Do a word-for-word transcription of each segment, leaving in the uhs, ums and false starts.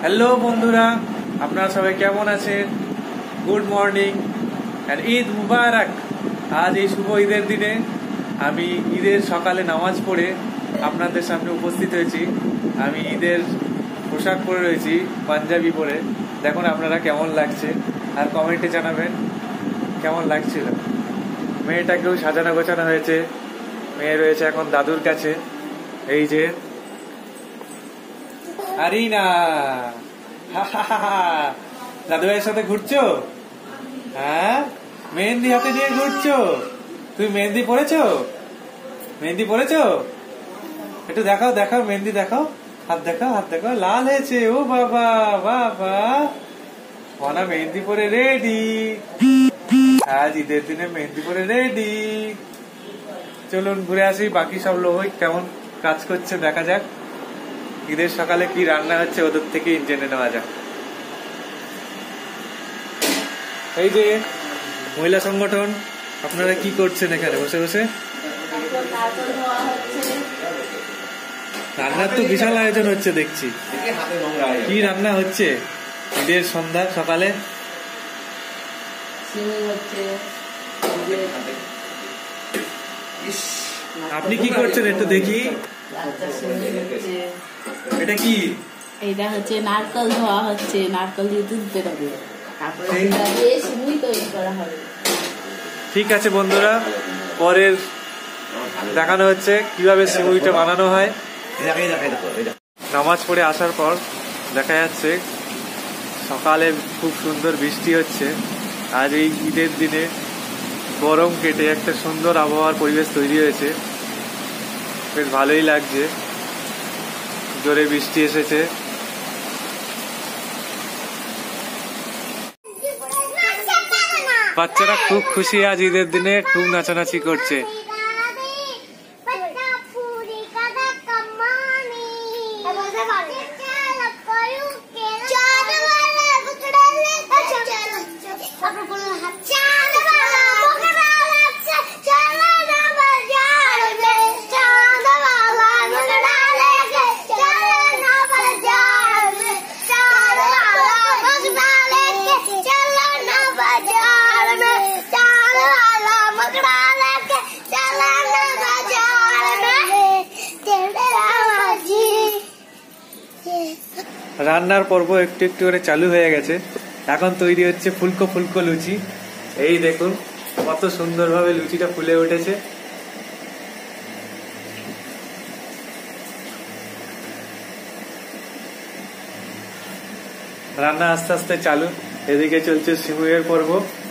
Hello বন্ধুরা, আপনারা সবাই কেমন আছেন? গুড মর্নিং এন্ড ঈদ মুবারক। আজ এই শুভ ঈদের দিনে আমি ঈদের সকালে নামাজ পড়ে আপনাদের সামনে উপস্থিত হয়েছি। আমি ঈদের পোশাক পরে রয়েছি, পাঞ্জাবি পরে। দেখুন আপনারা কেমন লাগছে, আর কমেন্টে জানাবেন কেমন লাগছিল। মেয়েটাকেও সাজানো গোছানো হয়েছে। মেয়ে রয়েছে এখন দাদুর কাছে। এই যে আরিনা, দাদু ভাইয়ের সাথে ঘুরছো? হ্যাঁ, মেহেন্দি হাতে নিয়ে ঘুরছো? তুমি মেহেন্দি পরেছো? মেহেন্দি পরেছো? একটু দেখাও দেখাও মেহেন্দি দেখাও, হাত দেখাও হাত দেখাও। লাল হয়েছে। ও বাবা বাবা, মনা মেহেন্দি পরে রেডি। আজ ঈদের দিনে মেহেন্দি পরে রেডি। চলুন ঘুরে আসি, বাকি সব লোক কেমন কাজ করছে দেখা যাক। ঈদের সকালে কি রান্না হচ্ছে ওদের থেকে জেনে নেওয়া যাক। এই যে মহিলা সংগঠন, আপনারা কি করছেন এখানে বসে বসে? রান্নার তো বিশাল আয়োজন হচ্ছে দেখছি। কি রান্না হচ্ছে ঈদের সন্ধ্যা সকালে? আপনি কি করছেন একটু দেখি। এটা কি? এটা হচ্ছে নারকেল ধোয়া হচ্ছে, নারকেল দিয়ে দুধ বেরোবে, তারপরে সেটা দিয়ে সিমুই তৈরি করা হবে। ঠিক আছে বন্ধুরা, পরের দেখানো হচ্ছে কিভাবে সিমুইটা বানানো হয়। নামাজ পড়ে আসার পর দেখা যাচ্ছে সকালে খুব সুন্দর বৃষ্টি হচ্ছে। আজ এই ঈদের দিনে গরম কেটে একটা সুন্দর আবহাওয়ার পরিবেশ তৈরি হয়েছে। বেশ ভালোই লাগছে, জোরে বৃষ্টি এসেছে। বাচ্চারা খুব খুশি, আজ ঈদের দিনে খুব নাচানাচি করছে। রান্নার পর্ব একটু একটু করে চালু হয়ে গেছে। এখন তৈরি হচ্ছে ফুলকো ফুলকো লুচি। এই দেখুন কত সুন্দরভাবে লুচিটা ফুলে উঠেছে। রান্না আস্তে আস্তে চালু। এদিকে চলছে সিমুইয়ের পর্ব।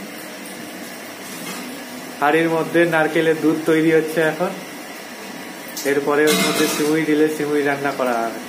হাঁড়ির মধ্যে নারকেলের দুধ তৈরি হচ্ছে এখন। এরপরে ওর মধ্যে সিমুই দিলে সিমুই রান্না করা হবে।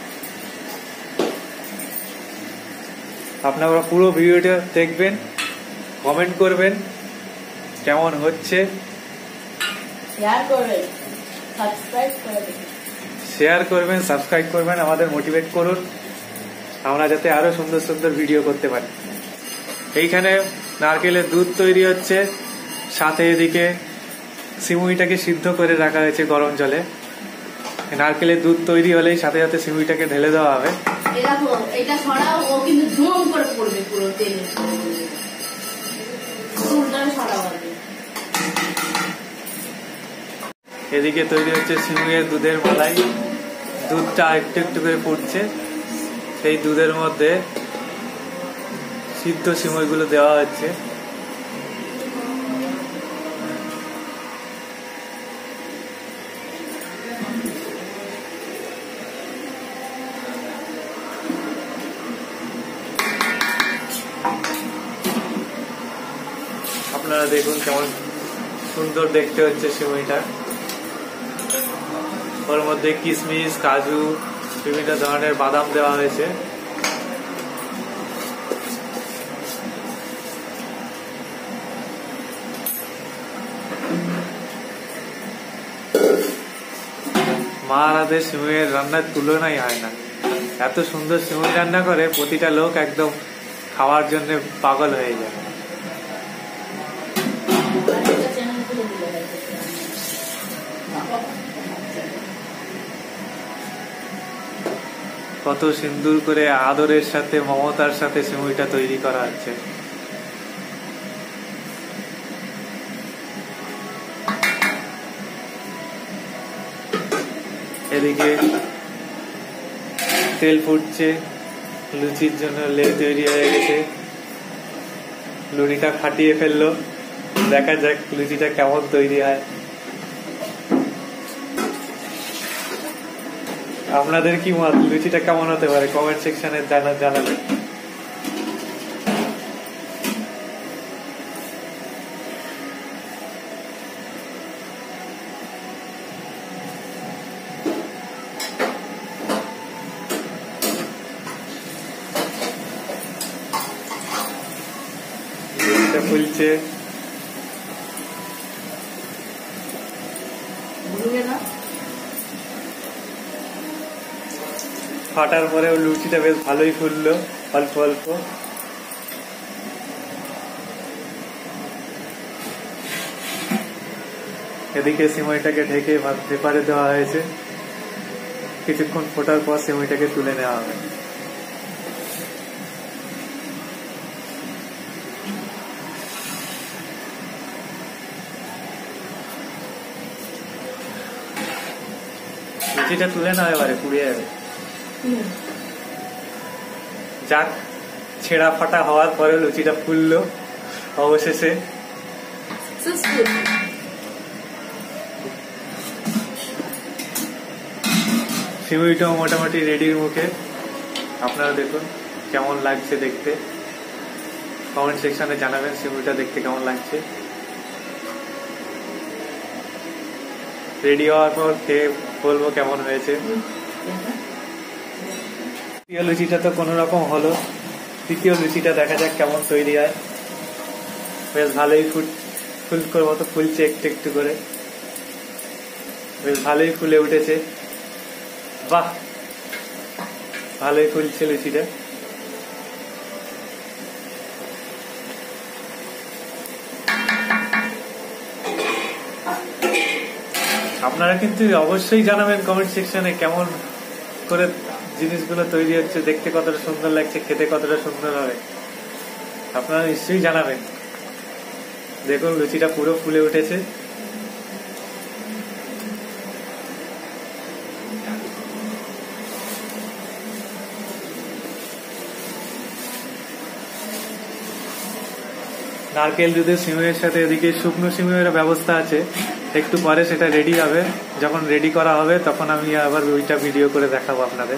আপনারা পুরো ভিডিওটা দেখবেন, কমেন্ট করবেন কেমন হচ্ছে, শেয়ার করবেন, সাবস্ক্রাইব করবেন, শেয়ার করবেন সাবস্ক্রাইব করবেন। আমাদের মোটিভেট করুন আমরা যাতে আরো সুন্দর সুন্দর ভিডিও করতে পারি। এইখানে নারকেলের দুধ তৈরি হচ্ছে, সাথে এদিকে সিমুইটাকে সিদ্ধ করে রাখা হয়েছে গরম জলে। নারকেলের দুধ তৈরি হলেই সাথে সাথে সিমুইটাকে ঢেলে দেওয়া হবে। এটা ছড়াও, ও কিন্তু ধুম করে পড়বে পুরো তেলে। এদিকে তৈরি হচ্ছে সিমুইয়ের দুধের মালাই। দুধটা একটু একটু করে ফুটছে, সেই দুধের মধ্যে সিদ্ধ সিমুইগুলো দেওয়া হচ্ছে। আপনারা দেখুন কেমন সুন্দর দেখতে হচ্ছে সিমুইটা। ওর মধ্যে কিশমিশ, কাজু, বিভিন্ন ধরনের বাদাম দেওয়া হয়েছে। মা রাধে সিমুইয়ের রান্নার তুলনাই হয় না। এত সুন্দর সিমুই রান্না করে, প্রতিটা লোক একদম খাওয়ার জন্য পাগল হয়ে যায়। কত সিন্দুর করে আদরের সাথে মমতার সাথে সিমুইটা তৈরি করা হচ্ছে। এদিকে তেল ফুটছে, লুচির জন্য লে তৈরি হয়ে গেছে। লুচিটা ফাটিয়ে ফেললো, দেখা যাক লুচিটা কেমন তৈরি হয়। আপনাদের কি মত, লুচিটা কেমন হতে পারে কমেন্ট সেকশনে জানাবেন। ফুলছে, ফাটার পরে লুচিটা বেশ ভালোই ফুললো অল্প অল্প। এদিকে সিমইটাকে ঢেকে পেপারে দেওয়া হয়েছে, কিছুক্ষণ ফোটার পর সিমইটাকে তুলে নেওয়া হবে। লুচিটা তুলে না এবারে পুড়িয়ে যাবে। যাক, ছেঁড়া ফাটা হওয়ার পরে লুচিটা ফুললো অবশেষে। সিমুইটাও মোটামুটি রেডির মুখে। আপনারা দেখুন কেমন লাগছে দেখতে, কমেন্ট সেকশনে জানাবেন সিমুইটা দেখতে কেমন লাগছে। রেডি হওয়ার পর খেয়ে বলবো কেমন হয়েছে। দ্বিতীয় লুচিটা তো কোন রকম হলো, তৃতীয় লুচিটা দেখা যাক কেমন তৈরি হয়। বেশ ভালোই ফুল ফুল মতো ফুলছে একটু একটু করে, বেশ ভালোই ফুলে উঠেছে। বাহ, ভালোই ফুলছে লুচিটা। আপনারা কিন্তু অবশ্যই জানাবেন কমেন্ট সেকশনে কেমন করে জিনিসগুলো তৈরি হচ্ছে, দেখতে কতটা সুন্দর লাগছে, খেতে কতটা সুন্দর হবে। আপনারা নিশ্চয়ই জানাবেন। দেখুন লুচিটা পুরো ফুলে উঠেছে। নারকেল দুধের সিমুইয়ের সাথে এদিকে শুকনো সিমুইয়ের ব্যবস্থা আছে, একটু পরে সেটা রেডি হবে। যখন রেডি করা হবে তখন আমি আবার ওইটা ভিডিও করে দেখাবো আপনাদের।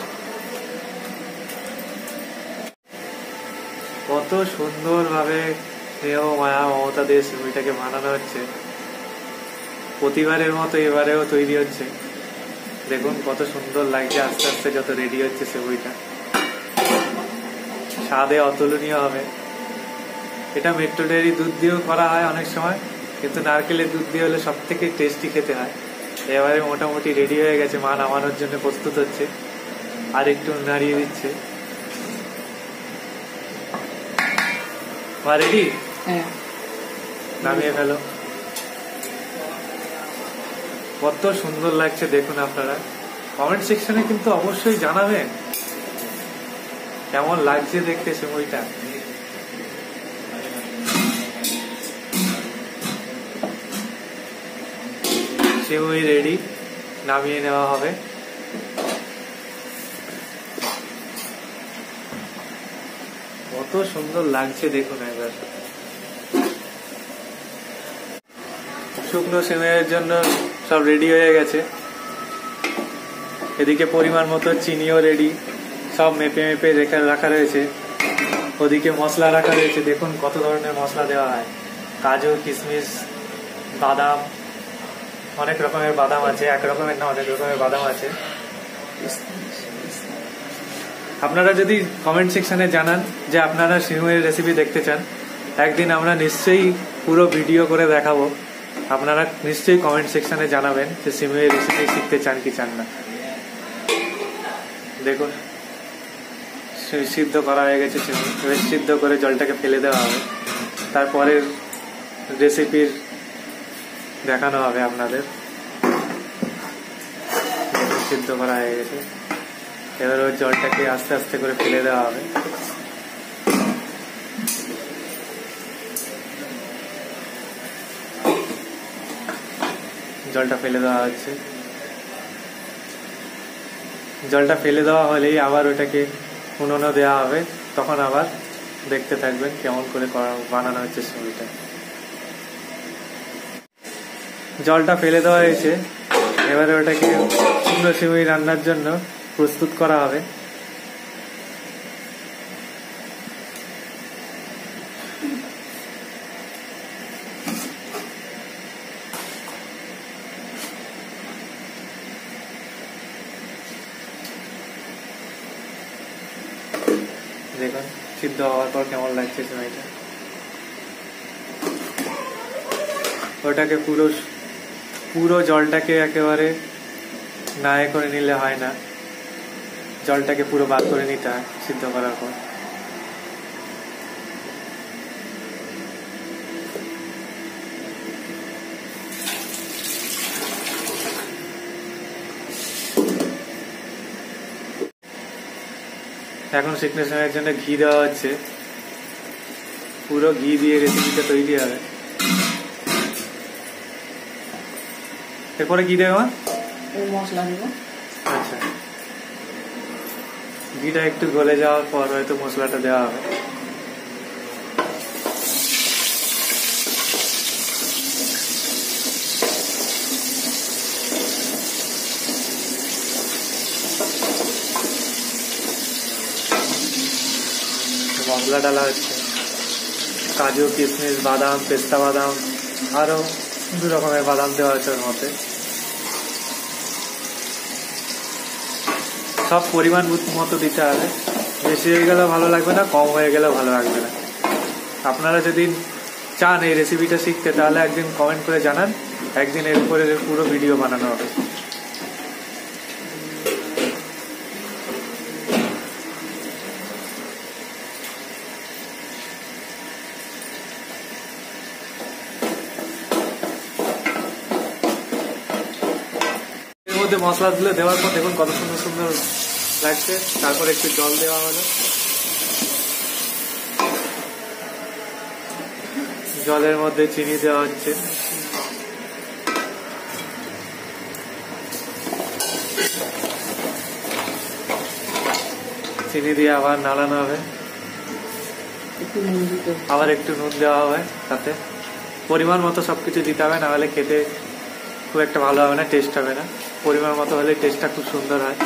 কত সুন্দর ভাবে স্নেহ মায়া মমতা দিয়ে সিমুইটাকে বানানো হচ্ছে। প্রতিবারের মতো এবারেও তৈরি হচ্ছে। দেখুন কত সুন্দর লাগছে আস্তে আস্তে যত রেডি হচ্ছে সিমুইটা। স্বাদে অতুলনীয় হবে। এটা মেট্রো ডেয়ারি দুধ দিয়েও করা হয় অনেক সময়, কিন্তু নারকেলের দুধ দিয়ে হলে সব থেকে টেস্টি খেতে হয়। এবারে মোটামুটি রেডি হয়ে গেছে, মা নামানোর জন্য প্রস্তুত হচ্ছে। আর একটু নাড়িয়ে দিচ্ছে। মা রেডি? হ্যাঁ, নামিয়ে ফেলো। কত সুন্দর লাগছে দেখুন আপনারা। কমেন্ট সেকশনে কিন্তু অবশ্যই জানাবেন কেমন লাগছে দেখতে সিমুইটা। সিমুই রেডি, নামিয়ে নেওয়া হবে। কত সুন্দর লাগছে দেখুন একবার। শুকনো সিমুইয়ের জন্য সব রেডি হয়ে গেছে। এদিকে পরিমাণ মতো চিনিও রেডি, সব মেপে মেপে রেখে রাখা রয়েছে। ওদিকে মশলা রাখা রয়েছে, দেখুন কত ধরনের মশলা দেওয়া হয়। কাজু, কিশমিশ, বাদাম, অনেক রকমের বাদাম আছে, এক রকমের না অনেক রকমের বাদাম আছে। আপনারা যদি কমেন্ট সেকশনে জানান যে আপনারা সিমুইয়ের রেসিপি দেখতে চান, একদিন আমরা নিশ্চয়ই পুরো ভিডিও করে দেখাবো। আপনারা নিশ্চয়ই কমেন্ট সেকশনে জানাবেন যে সিমুইয়ের রেসিপি শিখতে চান কি চান না। দেখুন সিদ্ধ করা হয়ে গেছে সিমুই, সিদ্ধ করে জলটাকে ফেলে দেওয়া হবে। তারপরের রেসিপির দেখানো হবে আপনাদের। সিদ্ধ করা হয়ে গেছে। এবার ওই জলটাকে আস্তে আস্তে করে ফেলে দেওয়া হবে। জলটা ফেলে দেওয়া হচ্ছে। জলটা ফেলে দেওয়া হলেই আবার ওটাকে উনুনে দেওয়া হবে, তখন আবার দেখতে থাকবেন কেমন করে বানানো হচ্ছে সিমুইটা। জলটা ফেলে দেওয়া হয়েছে, এবারে ওটাকে শুকনো সিমুই রান্নার জন্য প্রস্তুত করা হবে। দেখুন সিদ্ধ হওয়ার পর কেমন লাগছে সিমুইটা। ওটাকে পুরো পুরো জলটাকে একেবারে না এ করে নিলে হয় না, জলটাকে পুরো বাদ করে নিতে হয় সিদ্ধ করার পর। এখন শুকনো সিমুইয়ের জন্য ঘি দেওয়া হচ্ছে, পুরো ঘি দিয়ে রেসিপিটা তৈরি হবে। এরপরে কি দেবো? মশলা দেব। আচ্ছা, ঘিটা একটু গলে যাওয়ার পর হয়তো মশলাটা দেওয়া হবে। মশলা ডালা হচ্ছে, কাজু, কিশমিশ, বাদাম, পেস্তা বাদাম, আরো দু রকমের বাদাম দেওয়া হচ্ছে ওর মধ্যে। সব পরিমাণ মতো দিতে হবে, বেশি হয়ে গেলেও ভালো লাগবে না, কম হয়ে গেলেও ভালো লাগবে না। আপনারা যদি চান এই রেসিপিটা শিখতে, তাহলে একদিন কমেন্ট করে জানান, একদিন এর উপরে পুরো ভিডিও বানানো হবে। এর মধ্যে মশলাগুলো দেওয়ার পর দেখুন কত সুন্দর সুন্দর লাগছে। তারপর একটু জল দেওয়া হলো, জলের মধ্যে চিনি দেওয়া হচ্ছে, চিনি দিয়ে আবার নাড়ানো হবে, আবার একটু নুন দেওয়া হবে, তাতে পরিমাণ মতো সবকিছু দিতে হবে, না হলে খেতে খুব একটা ভালো হবে না, টেস্ট হবে না। পরিমাণ মতো হলে টেস্টটা খুব সুন্দর হয়।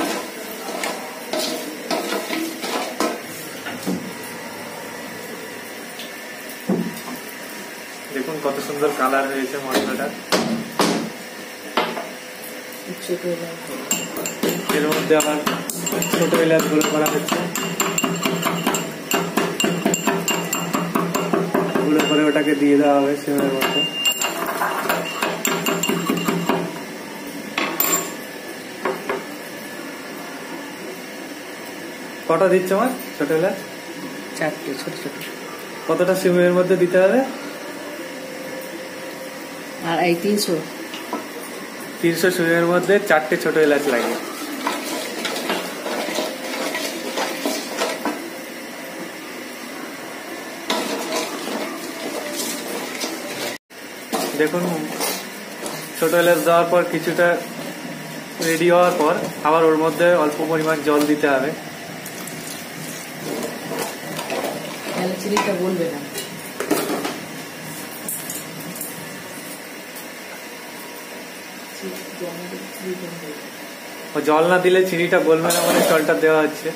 দেখুন কত সুন্দর কালার হয়েছে মশলাটা। এর মধ্যে আবার ছোট এলাচ গুঁড়ো করা হচ্ছে, গুঁড়ো করে ওটাকে দিয়ে দেওয়া হবে সিমের মধ্যে। কটা দিচ্ছে আমার ছোট এলাচ? চারটে ছোট ছোট। কতটা সিমের মধ্যে দিতে হবে? আর এই তিনশো তিনশো সিমের মধ্যে চারটে ছোট এলাচ লাগে। দেখুন ছোট এলাচ দেওয়ার পর কিছুটা রেডি হওয়ার পর আবার ওর মধ্যে অল্প পরিমাণ জল দিতে হবে। চিনিটা বলবে না। জল না দিলে চিনিটা গলবে না, মানে জলটা দেওয়া হচ্ছে।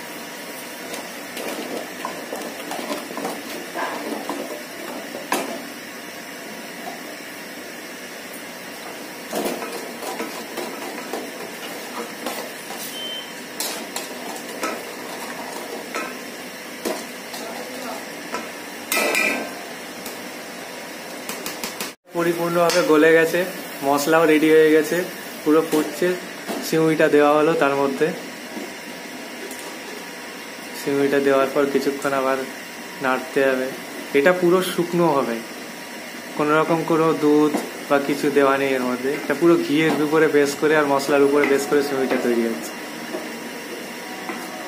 পরিপূর্ণভাবে গলে গেছে, মশলাও রেডি হয়ে গেছে, পুরো ফুটছে। সিমুইটা দেওয়া হলো তার মধ্যে, সিমুইটা দেওয়ার পর কিছুক্ষণ আবার নাড়তে হবে। এটা পুরো শুকনো হবে, কোন রকম কোনো দুধ বা কিছু দেওয়া নেই এর মধ্যে। এটা পুরো ঘিয়ের উপরে বেস করে আর মশলার উপরে বেস করে সিমুইটা তৈরি হচ্ছে।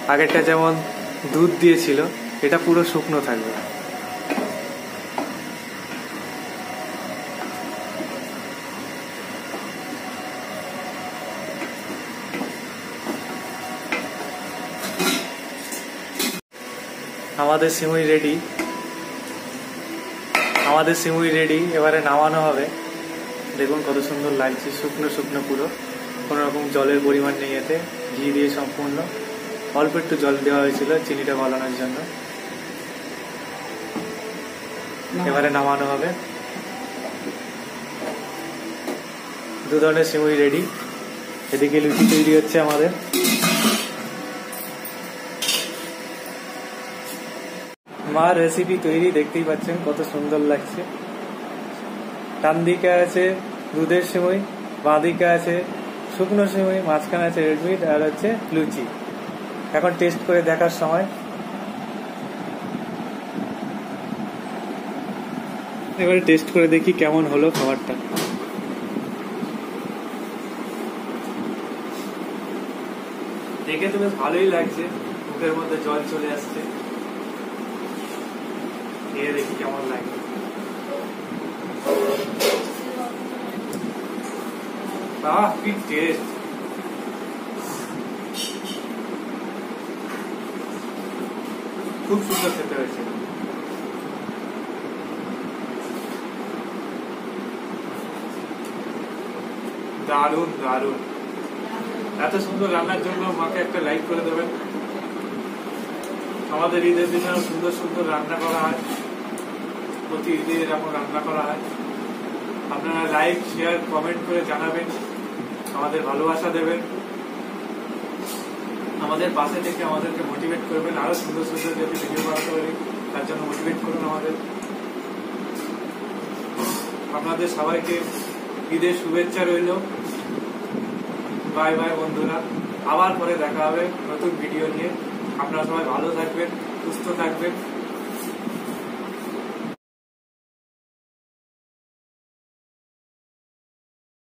আগেরটা যেমন দুধ দিয়েছিল, এটা পুরো শুকনো থাকবে। আমাদের সিমুই রেডি, আমাদের সিমুই রেডি এবারে নামানো হবে। দেখুন কত সুন্দর লাগছে, শুকনো শুকনো পুরো, কোনো রকম জলের পরিমাণ নেই এতে, ঘি দিয়ে সম্পূর্ণ। অল্প একটু জল দেওয়া হয়েছিল চিনিটা গলানোর জন্য। এবারে নামানো হবে। দু ধরনের সিমুই রেডি। এদিকে লুচি তৈরি হচ্ছে আমাদের। মার রেসিপি তৈরি, দেখতেই পাচ্ছেন কত সুন্দর লাগছে। ডান দিকে আছে দুধের সিমুই, বাঁ দিকে আছে শুকনো সিমুই, মাঝখানে আছে রেডমিট, আর হচ্ছে লুচি। এখন টেস্ট করে দেখার সময়। এবারে টেস্ট করে দেখি কেমন হলো খাবারটা। দেখে তো বেশ ভালোই লাগছে, মুখের মধ্যে জল চলে আসছে। খেয়ে দেখি কেমন লাগে। আহ কি টেস্ট! খুব সুন্দর খেতে হয়েছে। দারুণ দারুণ। এত সুন্দর রান্নার জন্য মাকে একটা লাইক করে দেবেন। আমাদের ঈদের দিনে সুন্দর সুন্দর রান্না করা হয়, প্রতি ঈদে এরকম রান্না করা হয়। আপনারা লাইক শেয়ার কমেন্ট করে জানাবেন, আমাদের ভালোবাসা দেবেন, আমাদের পাশে থেকে আমাদেরকে মোটিভেট করবেন, আরো সুন্দর সুন্দর যদি ভিডিও বানাতে পারি তার জন্য মোটিভেট করুন আমাদের। আপনাদের সবাইকে ঈদের শুভেচ্ছা রইল। বাই বাই বন্ধুরা, আবার পরে দেখা হবে নতুন ভিডিও নিয়ে। আপনারা সবাই ভালো থাকবেন, সুস্থ থাকবেন।